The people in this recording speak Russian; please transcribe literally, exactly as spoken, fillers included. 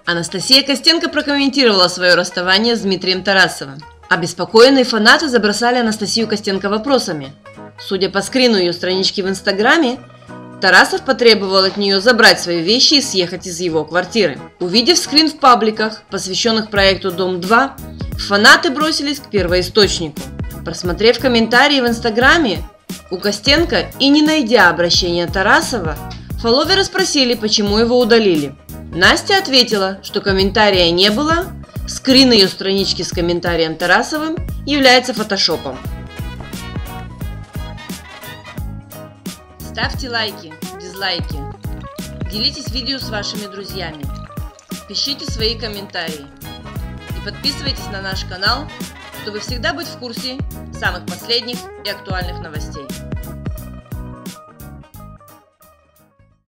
Анастасия Костенко прокомментировала свое расставание с Дмитрием Тарасовым. Обеспокоенные фанаты забросали Анастасию Костенко вопросами. Судя по скрину ее странички в Инстаграме, Тарасов потребовал от нее забрать свои вещи и съехать из его квартиры. Увидев скрин в пабликах, посвященных проекту «Дом-два», фанаты бросились к первоисточнику. Просмотрев комментарии в Инстаграме у Костенко и не найдя обращения Тарасова, фолловеры спросили, почему его удалили. Настя ответила, что комментария не было, скрин ее странички с комментарием Тарасовым является фотошопом. Ставьте лайки, дизлайки, делитесь видео с вашими друзьями, пишите свои комментарии и подписывайтесь на наш канал, чтобы всегда быть в курсе самых последних и актуальных новостей.